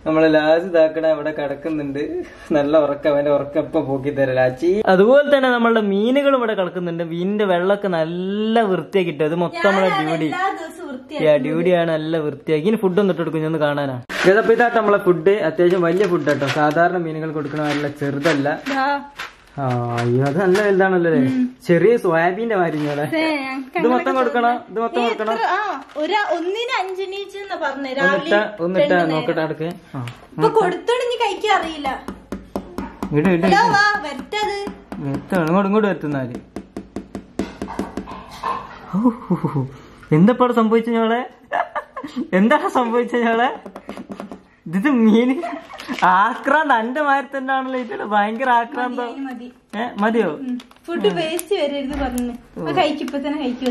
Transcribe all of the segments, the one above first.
നമ്മളെ ലാസ്റ്റ് ഇതാക്കണ ഇവിടെ കിടക്കുന്നുണ്ട്. നല്ല ഉറക്കം, അവന്റെ ഉറക്കം ഇപ്പൊ പോക്കി തരാം ലാച്ചി. അതുപോലെ തന്നെ നമ്മളുടെ മീനുകളും ഇവിടെ കിടക്കുന്നുണ്ട്. മീനിന്റെ വെള്ളമൊക്കെ നല്ല വൃത്തിയാക്കിട്ട് അത് മൊത്തം നമ്മളെ ഡ്യൂട്ടിയാണ്. നല്ല വൃത്തിയാക്കി. ഇനി ഫുഡ് ഒന്നിട്ട് എടുക്കും ഒന്ന് കാണാനാ. ഇതപ്പോ ഇതാട്ടോ നമ്മളെ ഫുഡ്. അത്യാവശ്യം വലിയ ഫുഡ് കേട്ടോ. സാധാരണ മീനുകൾ കൊടുക്കണ നല്ല ചെറുതല്ല. അയ്യോ അത് നല്ല വലുതാണല്ലോ. ചെറിയ സോയാബീന്റെ മാതിരി. ഇത് മൊത്തം കൊടുക്കണോ? ഇത് മൊത്തം കൊടുക്കണോ? ഒന്നിട്ടാ നോക്കട്ടെ അടുക്ക്. ഇങ്ങോട്ട് വരുത്തുന്നാല്. എന്താ സംഭവിച്ച ഞങ്ങളെ? എന്താണ് സംഭവിച്ച ഞങ്ങളെ? ഇത് മീന് ആക്രാന്ത എന്റെ മാതിരി തന്നെ ആണല്ലോ. ഇതില് ഭയങ്കര ആക്രാന്തം. മതിയോ? ഫുഡ് വേസ്റ്റ് വരരുത് പറഞ്ഞു. കഴിക്കിപ്പോ തന്നെ കഴിക്കും.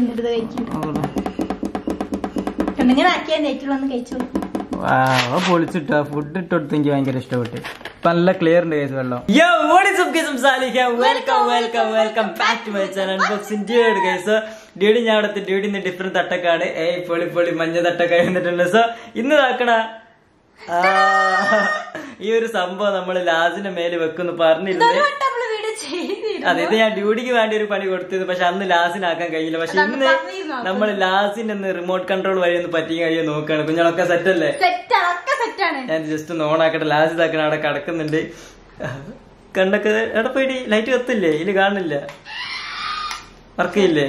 പൊളിച്ചിട്ടാ ഫുഡ് ഇട്ടെടുത്ത് എനിക്ക് ഭയങ്കര ഇഷ്ടപ്പെട്ടു. നല്ല ക്ലിയർ ഉണ്ട് കേസ് വെള്ളം. ഡ്യൂഡി ഞാൻ അവിടുത്തെ ഡ്യൂഡിന്ന് ഡിഫറെന്റ് തട്ടക്കാണ്. പൊളി പൊളി മഞ്ഞ തട്ടക്കായി വന്നിട്ടുണ്ട്. സോ ഇന്ന് നോക്കണ ഈ ഒരു സംഭവം നമ്മള് ലാസിന്റെ മേല് വെക്കുന്നു പറഞ്ഞിരുന്നു. അതെ, ഇത് ഞാൻ ഡ്യൂട്ടിക്ക് വേണ്ടി ഒരു പണി കൊടുത്തത്. പക്ഷെ അന്ന് ലാസിനാക്കാൻ കഴിയില്ല. പക്ഷെ ഇന്ന് നമ്മൾ ലാസിന്റെ ഒന്ന് റിമോട്ട് കൺട്രോൾ വഴി ഒന്ന് പറ്റിയും കഴിയും നോക്കാണ്. കുഞ്ഞുങ്ങളൊക്കെ സെറ്റ് അല്ലേ? ഞാൻ ജസ്റ്റ് ഒന്ന് ഓൺ ആക്കട്ടെ. ലാസ് ഇതാക്കണ അവിടെ കിടക്കുന്നുണ്ട്. കണ്ടൊക്കെ എവിടെ പോയിട്ട് ലൈറ്റ് കത്തില്ലേ? ഇതില് കാണില്ല. വർക്ക് ചെയ്യില്ലേ?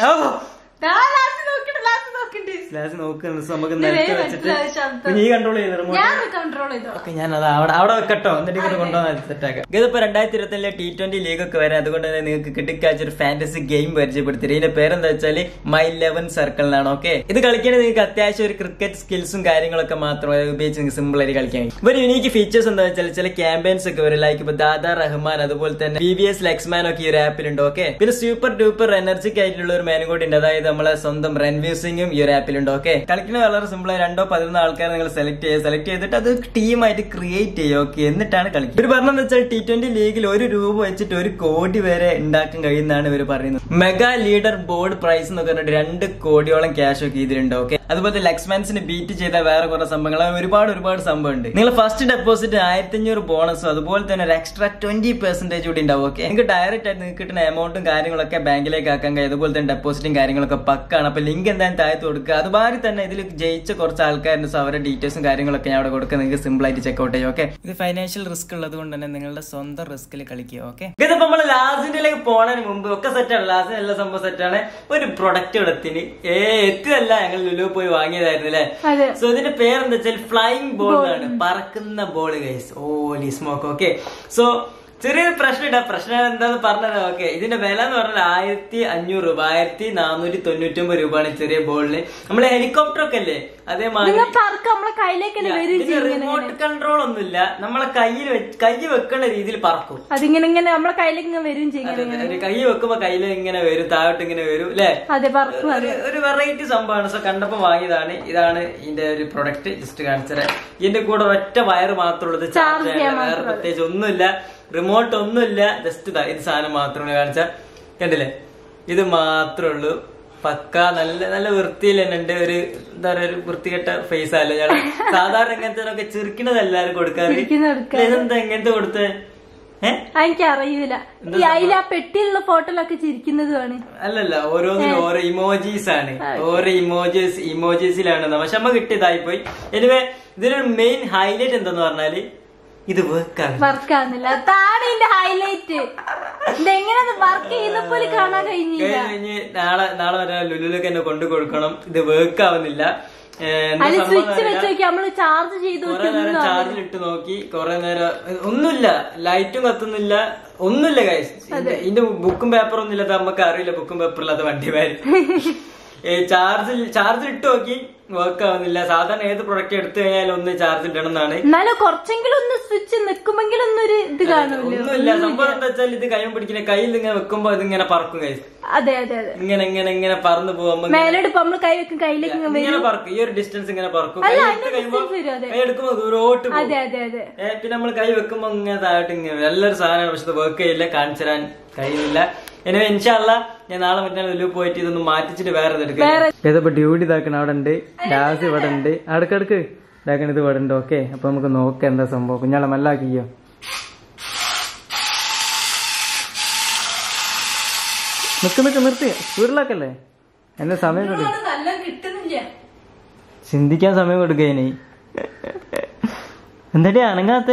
ലാസ് നോക്കുന്നു. നമുക്ക് നിലത്ത് വെച്ചിട്ട് നീ കൺട്രോൾ ചെയ്തു. ഞാൻ അത് അവിടെ വെക്കട്ടോ. എന്നിട്ട് ഇങ്ങനെ കൊണ്ടുവന്നാൽ സെറ്റാക്കാം. ഇതിപ്പോ 2024 T20 ലീഗ് ഒക്കെ വരാം. അതുകൊണ്ട് തന്നെ നിങ്ങൾക്ക് കിട്ടിക്കാച്ച ഒരു ഫാന്റസി ഗെയിം പരിചയപ്പെടുത്തി. ഇതിന്റെ പേരെന്താ വെച്ചാല് My 11 Circle എന്നാണ്. ഓക്കെ, ഇത് കളിക്കണമെങ്കിൽ നിങ്ങൾക്ക് അത്യാവശ്യം ഒരു ക്രിക്കറ്റ് സ്കിൽസും കാര്യങ്ങളൊക്കെ മാത്രം ഉപയോഗിച്ച് നിങ്ങൾക്ക് സിമ്പിൾ ആയിട്ട് കളിക്കാൻ കഴിയും. ഒരു യൂണിക്ക് ഫീച്ചേഴ്സ് എന്താ വെച്ചാൽ ചില ക്യാമ്പയിൻസ് ഒക്കെ വരും. ലൈക്ക് ഇപ്പൊ ദാദാ റഹ്മാൻ, അതുപോലെ തന്നെ PBS ലക്സ്മാൻ ഒക്കെ ഈ ഒരു ആപ്പിലുണ്ട്. ഓക്കെ, പിന്നെ സൂപ്പർ ഡൂപ്പർ എനർജിക് ആയിട്ടുള്ള ഒരു മാനും കൂടി ഉണ്ട്. അതായത് നമ്മളെ സ്വന്തം റൺവീർ സിംഗും ഈ ഒരു ആപ്പിലുണ്ട്. ഓക്കെ, കളിക്കുന്നത് വളരെ സിമ്പിൾ ആയി 2-11 ആൾക്കാരെ നിങ്ങൾ സെലക്ട് ചെയ്തിട്ട് അത് ടീമായിട്ട് ക്രിയേറ്റ് ചെയ്യും. ഓക്കെ, എന്നിട്ടാണ് കളിക്കുക. ഇവർ പറഞ്ഞതെന്ന് വെച്ചാൽ T20 ലീഗിൽ 1 രൂപ വെച്ചിട്ട് 1 കോടി വരെ ഉണ്ടാക്കാൻ കഴിയുന്നതാണ് ഇവർ പറയുന്നത്. മെഗാ ലീഡർ ബോർഡ് പ്രൈസ് എന്നൊക്കെ പറഞ്ഞിട്ട് 2 കോടിയോളം ക്യാഷ് ഒക്കെ ഇതിലുണ്ട്. ഓക്കെ, അതുപോലെ ലക്സ്മാൻസിന് ബീറ്റ് ചെയ്ത വേറെ കുറെ സംഭവങ്ങൾ, ഒരുപാട് സംഭവം ഉണ്ട്. നിങ്ങൾ ഫസ്റ്റ് ഡെപ്പോസിറ്റ് 1500 ബോണസും അതുപോലെ തന്നെ ഒരു എക്സ്ട്രാ 20% കൂടി ഉണ്ടാവും. ഓക്കെ, നിങ്ങൾക്ക് ഡയറക്റ്റ് ആയിട്ട് നിങ്ങൾക്ക് കിട്ടുന്ന എമൗണ്ടും കാര്യങ്ങളൊക്കെ ബാങ്കിലേക്ക് ആക്കാൻ കഴിയും. അതുപോലെ തന്നെ ഡെപ്പോസിറ്റും കാര്യങ്ങളൊക്കെ പക്കാണ്. അപ്പൊ ലിങ്ക് എന്തായാലും താഴത്ത് കൊടുക്കുക. അതുമാതിരി തന്നെ ഇതിൽ ജയിച്ച കുറച്ച് ആൾക്കാരുണ്ട്. സോ അവരുടെ ഡീറ്റെയിൽസും കാര്യങ്ങളൊക്കെ ഞാൻ അവിടെ കൊടുക്കുക. നിങ്ങൾക്ക് സിമ്പിൾ ആയിട്ട് ചെക്ക്ഔട്ട് ചെയ്യും. ഓക്കെ, ഇത് ഫൈനാൻഷ്യൽ റിസ്ക് ഉള്ളത് കൊണ്ട് തന്നെ നിങ്ങളുടെ സ്വന്തം റിസ്കിൽ കളിക്കുക. ഓക്കെ, ഇതിപ്പോ നമ്മള് ലാസിന്റെലേക്ക് പോണതിന് മുമ്പ് ഒക്കെ സെറ്റാണ്. ലാസിന് എല്ലാ സംഭവം സെറ്റാണ്. ഒരു പ്രൊഡക്റ്റ് ഇടത്തിന് എത്തിയല്ല, ഞങ്ങൾ ലുലു പോയി വാങ്ങിയതായിരുന്നു അല്ലെ. സോ ഇതിന്റെ പേരെന്താ വെച്ചാൽ ഫ്ലൈയിങ് ബോൾ ആണ്. പറക്കുന്ന ball guys. Holy smoke. Okay, so ചെറിയൊരു പ്രശ്നം എന്താന്ന് പറഞ്ഞത്. ഓക്കെ, ഇതിന്റെ വില എന്ന് പറഞ്ഞാൽ 1500 രൂപ, 1499 രൂപയാണ് ചെറിയ ബോളിന്. നമ്മളെ ഹെലികോപ്റ്റർ ഒക്കെ അല്ലേ അതേമാതിരി റിമോട്ട് കൺട്രോൾ ഒന്നുമില്ല. നമ്മളെ കൈ വെക്കുന്ന രീതിയിൽ പറക്കും. അതിങ്ങനെ നമ്മളെ കയ്യിലേക്ക് വരും ചെയ്യും. കൈ വെക്കുമ്പോ കയ്യിൽ ഇങ്ങനെ വരും, താഴോട്ട് ഇങ്ങനെ വരും അല്ലെ. ഒരു വെറൈറ്റി സംഭവമാണ്. സോ കണ്ടപ്പോ വാങ്ങിയതാണ്. ഇതാണ് ഇതിന്റെ ഒരു പ്രൊഡക്റ്റ്. ജസ്റ്റ് കാണിച്ചത്. ഇതിന്റെ കൂടെ ഒറ്റ വയർ മാത്രമുള്ളത്. ചാർജ് ചെയ്യാൻ വേറെ പ്രത്യേകിച്ച് ഒന്നുമില്ല, റിമോട്ട് ഒന്നുമില്ല. ജസ്റ്റ് ഇത് സാധനം മാത്രമാണ് കാണിച്ച. കണ്ടില്ലേ, ഇത് മാത്രമേ ഉള്ളൂ. പക്ക നല്ല വൃത്തിയിൽ തന്നെ ഉണ്ട്. ഒരു എന്താ പറയാ, ഒരു വൃത്തികെട്ട ഫേസ് അല്ല ഞാൻ. സാധാരണ ഇങ്ങനത്തെ ചിരിക്കണത് എല്ലാവരും കൊടുക്കാറ്. ഇതെന്താ ഇങ്ങനത്തെ കൊടുത്തേ? എനിക്കറിയില്ല. പെട്ടിയിലുള്ള ഫോട്ടോയിലൊക്കെ ചിരിക്കുന്നതാണ്. അല്ലല്ല, ഓരോന്നിനും ഓരോ ഇമോജീസ് ആണ്. ഓരോ ഇമോജീസിലാണ്. പക്ഷെ നമ്മ കിട്ടിയതായി പോയി. എനിവേ, ഇതിനൊരു മെയിൻ ഹൈലൈറ്റ് എന്താന്ന് പറഞ്ഞാല് ഇത് വർക്കാവുന്നില്ല. അതാണ് ഇതിന്റെ ഹൈലൈറ്റ്. ഇതെങ്ങനെ വർക്ക് ചെയ്യുന്ന പോലെ കാണാൻ കഴിഞ്ഞില്ല. നാളെ വരെ ലുലുലൊക്കെ എന്നെ കൊണ്ടു കൊടുക്കണം. ഇത് വർക്ക് ആവുന്നില്ല. ചാർജിലിട്ട് നോക്കി കുറെ നേരം ഒന്നുമില്ല. ലൈറ്റും കത്തുന്നില്ല, ഒന്നുമില്ല ഗൈസ്. ഇതിന്റെ ബുക്കും പേപ്പറും ഒന്നും ഇല്ലാത്ത നമുക്ക് അറിയില്ല. ബുക്കും പേപ്പറില്ലാത്ത വണ്ടിമാര് ചാർജിലിട്ട് നോക്കി വർക്ക് ആവുന്നില്ല. സാധാരണ ഏത് പ്രൊഡക്റ്റ് എടുത്തു കഴിഞ്ഞാലും ഒന്ന് ചാർജ് ഇടണം എന്നാണ്. എന്നാലും കുറച്ചെങ്കിലും ഒന്ന് സ്വിച്ച് നിൽക്കുമെങ്കിലും ഒന്നൊരു ഇത് കാണുന്നില്ല. സംഭവം എന്താ വെച്ചാൽ ഇത് കൈ പിടിക്കുന്ന കയ്യിൽ ഇങ്ങനെ വെക്കുമ്പോ ഇതിങ്ങനെ പറക്കും കൈ. അതെ അതെ അതെ, ഇങ്ങനെ പറന്നു പോകുമ്പോ കൈ വെക്കും, കയ്യിലേക്ക് ഇങ്ങനെ പറക്കും. ഈ ഒരു ഡിസ്റ്റൻസ് ഇങ്ങനെ പറക്കും. കൈ എടുക്കുമ്പോ ദൂരോട്ട് പോകും. പിന്നെ നമ്മൾ കൈ വെക്കുമ്പോ ഇങ്ങനെ താഴോട്ട് ഇങ്ങനെ നല്ലൊരു സാധനമാണ്. പക്ഷെ വർക്ക് ചെയ്യില്ല, കാണിച്ചു തരാൻ കഴിയുന്നില്ല. എനിവേ ഇൻഷാല്ലാ ഞാൻ നാളെ മറ്റന്നാൾ ലുലു പോയിട്ട് ഇതൊന്ന് മാറ്റിച്ചിട്ട് വേറെ എടുക്കാം. ഏതപ്പോ ഡ്യൂട്ടി ഇതാക്കണം. അവിടെ ഉണ്ട് ലാസ്, ഇവിടെ ഉണ്ട്. അടുക്കടുക്ക് ഇതാക്കണത് ഇവിടെ ഉണ്ട്. ഓക്കെ, അപ്പൊ നമുക്ക് നോക്കാം എന്താ സംഭവം. കുഞ്ഞാളെ മല്ലാക്കിയോ? നിർത്തി സ്പീഡിലാക്കല്ലേ. എന്നെ സമയം ചിന്തിക്കാൻ സമയം കൊടുക്കേനി. എന്താടി അനങ്ങാത്ത?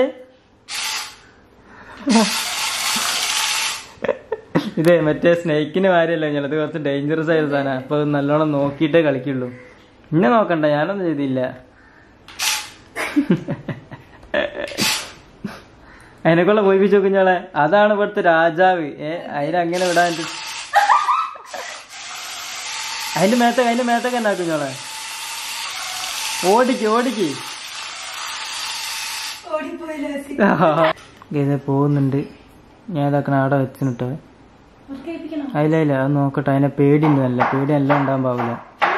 ഇതേ മറ്റേ സ്നേക്കിന് കാര്യമല്ല ഞാനത് കുറച്ച് ഡേഞ്ചറസ് ആയ സാധനം. അപ്പൊ നല്ലോണം നോക്കിയിട്ടേ കളിക്കുള്ളൂ. ഇന്നെ നോക്കണ്ട, ഞാനൊന്നും ചെയ്തില്ല. അതിനെക്കൊള്ള പോയിപ്പിച്ചു നോക്കുഞ്ഞാളെ. അതാണ് ഇവിടുത്തെ രാജാവ്. അതിനങ്ങനെ വിടാൻ അതിന്റെ മേത്തൊക്കെ എന്നാ കുഞ്ഞോളെ. ഓടിക്ക് പോകുന്നുണ്ട്. ഞാൻ ഇതാക്കണ ആടെ വെച്ചിട്ടോ. അതില്ല അത് നോക്കട്ടെ. അതിനെ പേടിയൊന്നുമല്ല, പേടിയെല്ലാം ഉണ്ടാകാൻ പാവില്ല.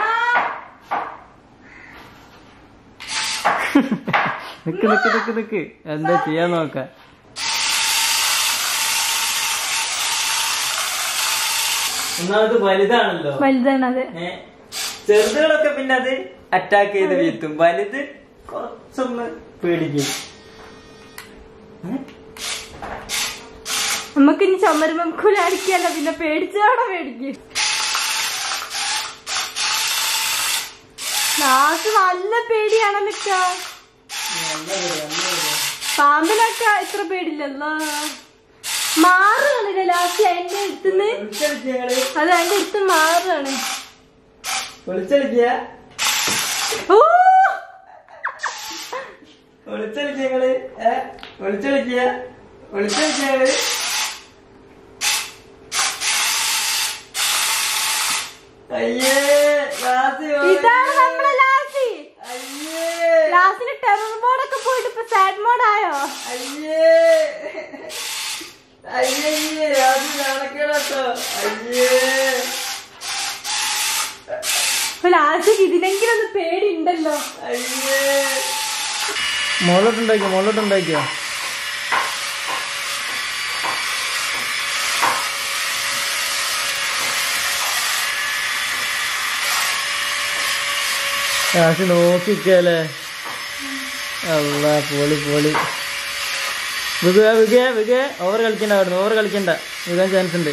നിക്ക് എന്താ ചെയ്യാൻ നോക്ക. ഒന്നാമത് വലുതാണല്ലോ. വലുതാണത്. ചെറുതുകളൊക്കെ പിന്നെ അത് അറ്റാക്ക് ചെയ്ത് വീഴ്ത്തും. വലുത് കുറച്ചൊന്ന് പേടിക്കും. നമുക്ക് ഇനി ചമ്മരുമ്പൂലടിക്കല്ല, പിന്നെ പേടിച്ചോടെ പേടിക്കും. നല്ല പേടിയാണല്ലോ. പാമ്പിനൊക്കെ ഇത്ര പേടില്ലല്ലോ. മാറുകയാണല്ലേ ലാസ്റ്റ് അതിന്റെ അടുത്തുനിന്ന്. അത് അതിന്റെ അടുത്ത് മാറുകയാണ്. ഇതാണ് നമ്മളെ ലാസി. ലാസിന് ടെറർ മോഡൊക്കെ പോയിട്ട് ഇപ്പൊ സാഡ് മോഡായോ? ലാസിക്ക് ഇതിനെങ്കിലും ഒന്ന് പേടിയുണ്ടല്ലോ. മോളോട്ടുണ്ടാക്കിയോ? ലാസ്റ്റ് നോക്കിക്കല്ലേ. അല്ലാ പൊളി. ഓവർ കളിക്കണ്ട, അവിടുന്ന് ഓവർ കളിക്കണ്ട. വികാൻ ചാൻസ് ഉണ്ട്.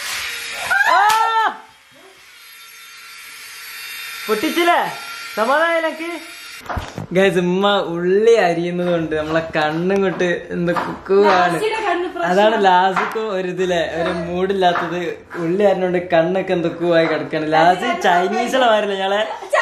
പൊട്ടിച്ചില്ലേ? സമാധാനക്ക് ഗൈസ്. ഉമ്മ ഉള്ളി അരിയുന്നത് കൊണ്ട് നമ്മളെ കണ്ണും കൊണ്ട് എന്താ കുക്കുവാണ്. അതാണ് ലാസിക്ക് ഒരിതിലെ ഒരു മൂടില്ലാത്തത്. ഉള്ളി അരിഞ്ഞോണ്ട് കണ്ണൊക്കെ എന്തൊക്കെയായി കിടക്കാണ്. ലാസ്റ്റ് ചൈനീസിലെ മാറില്ല ഞങ്ങളെ.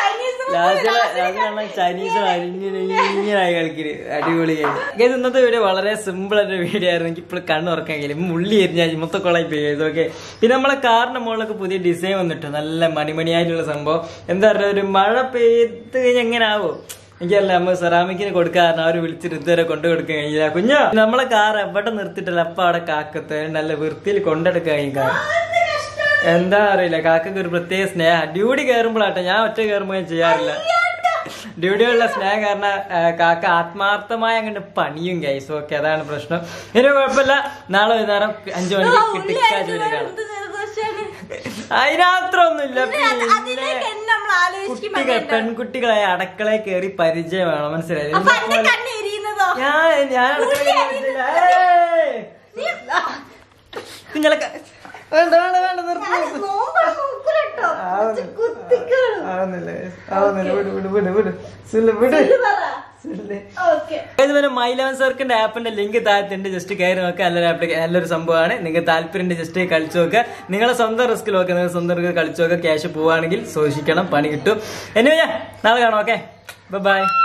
ചൈനീസ് ഇങ്ങനായി കളിക്കല്. അടിപൊളി ഗൈസ്. ഇന്നത്തെ വീഡിയോ വളരെ സിമ്പിൾ ആയിട്ട് വീഡിയോ ആയിരുന്നു. എനിക്ക് ഇപ്പോൾ കണ്ണ് ഉറക്കാൻ കഴിയില്ല. ഉള്ളി എരിഞ്ഞാൽ മൊത്തക്കൊള്ളായി പോയത്. ഓക്കെ, പിന്നെ നമ്മളെ കാറിന്റെ മുകളിലൊക്കെ പുതിയ ഡിസൈൻ വന്നിട്ട് നല്ല മണിമണിയായിട്ടുള്ള സംഭവം. എന്താ പറയുക, ഒരു മഴ പെയ്ത് കഴിഞ്ഞാൽ എങ്ങനെ ആവോ എനിക്കല്ല. നമ്മൾ സെറാമിക്കിന് കൊടുക്കാറുണ്ട്. അവര് വിളിച്ചിട്ട് ഇതുവരെ കൊണ്ടു കൊടുക്കാൻ കഴിഞ്ഞില്ല. കുഞ്ഞോ, നമ്മളെ കാർ എവിടെ നിർത്തിയിട്ടില്ല. അപ്പൊ അവിടെ കാക്കത്ത് നല്ല വൃത്തിയിൽ കൊണ്ടെടുക്കാൻ കഴിയും കാർ. എന്താ അറിയില്ല, കാക്കക്ക് ഒരു പ്രത്യേക സ്നേഹം. ഡ്യൂട്ടി കയറുമ്പോഴാട്ടെ, ഞാൻ ഒറ്റ കയറുമ്പോൾ ഞാൻ ചെയ്യാറില്ല. ഡ്യൂട്ടിയുള്ള സ്നേഹം കാരണം കാക്ക ആത്മാർത്ഥമായി അങ്ങോട്ട് പണിയും ഗൈസ്. ഓക്കെ, അതാണ് പ്രശ്നം. ഇനി കുഴപ്പമില്ല. നാളെ വൈകുന്നേരം 5 മണിക്ക് കിട്ടിക്കാച്ച് വരെ കാണാം. അതിനത്രൊന്നുമില്ല. കുട്ടികൾ പെൺകുട്ടികളായ അടുക്കളയിൽ കയറി പരിചയം വേണം, മനസ്സിലായില്ലേ? ഞാൻ കുഞ്ഞളൊക്കെ വേണ്ട മൈ ലെവൻ സർക്കിന്റെ ആപ്പിന്റെ ലിങ്ക് താഴത്തുണ്ട്. ജസ്റ്റ് കയറി നോക്കുക. നല്ലൊരു സംഭവമാണ്. നിങ്ങൾക്ക് താല്പര്യം ജസ്റ്റ് കളിച്ചു നോക്കുക. നിങ്ങളെ സ്വന്തം റിസ്ക് നോക്കുക. നിങ്ങൾ സ്വന്തം റിസ്ക് കളിച്ചു നോക്കുക. ക്യാഷ് പോവാണെങ്കിൽ സൂക്ഷിക്കണം, പണി കിട്ടും. എന്നെ നാളെ കാണാം. Okay, by.